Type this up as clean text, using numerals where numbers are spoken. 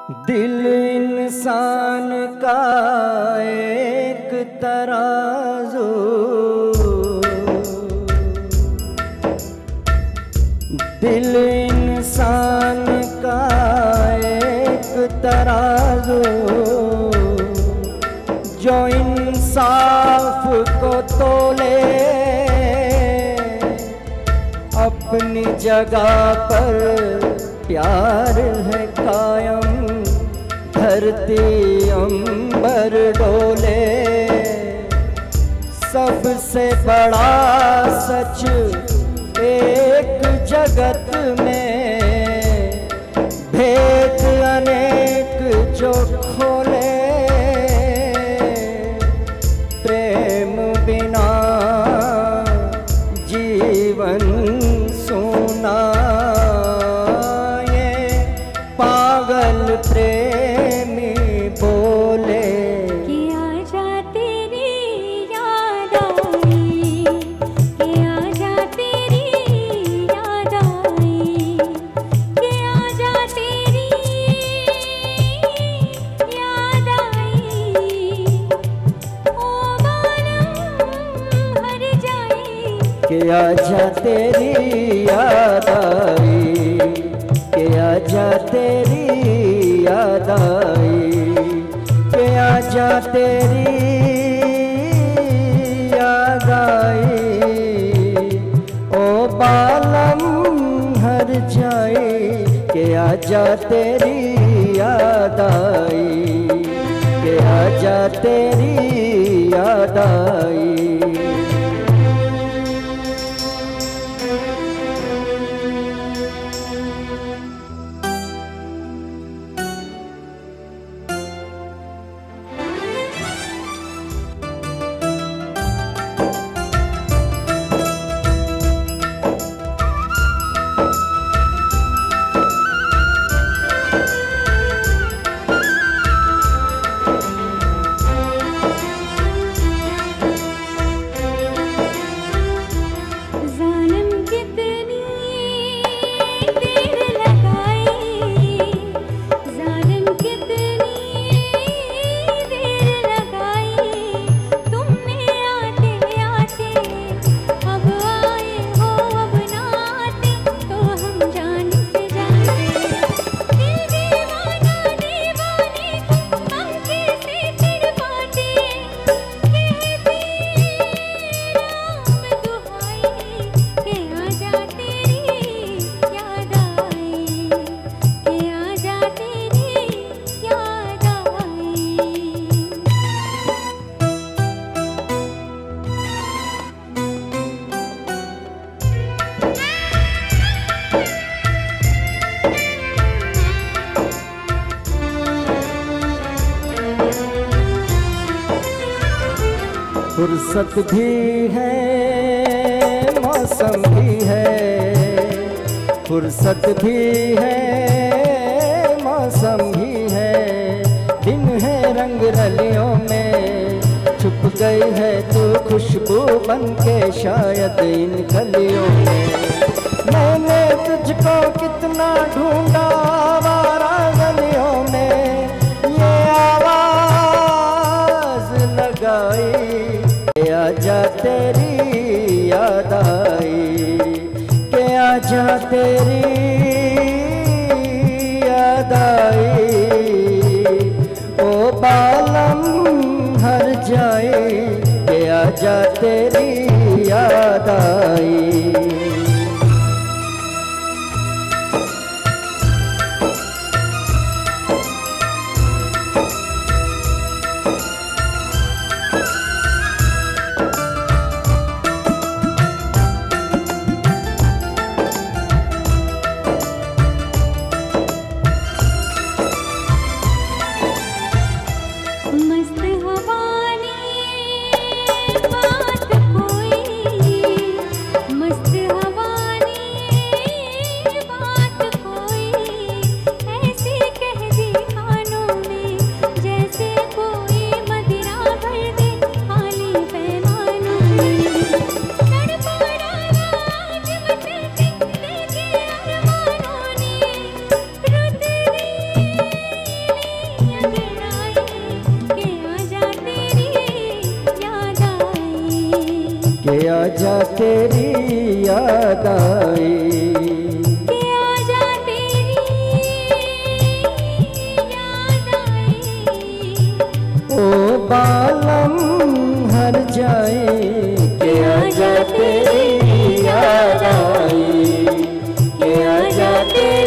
दिल इंसान का एक तराजू, दिल इंसान का एक तराजू, जो इंसाफ को तोले अपनी जगह पर प्यार है कायम, धरती अंबर डोले। सबसे बड़ा सच एक जगत में, भेद अनेक जो खोले, प्रेम बिना जीवन सूना, ये पागल प्रेमी बोले। कि आजा तेरी याद आई, कि आजा तेरी याद आई, कि आजा तेरी याद आई, ओ बालम हर जाए। कि आजा तेरी याद आई, कि आजा तेरी याद आई, कि आजा तेरी याद आई, ओ बालम हर जाए। कि आजा तेरी याद आई, कि आजा तेरी याद आई। फुर्सत भी है मौसम भी है, फुर्सत भी है मौसम भी है, दिन है रंग रलियों में, छुप गई है तू खुशबू बनके शायद इन कलियों में। मैंने तुझको कितना ढूंढा आवारा गलियों में, ये आवाज लगाई कि आजा तेरी याद आई, कि आजा तेरी याद आई, ओ बालम हर जाए। कि आजा तेरी याद आई। आजा तेरी याद आई, कि आजा तेरी याद आई। ओ बालम हर जाए के आजा तेरी याद आई, के आजा तेरी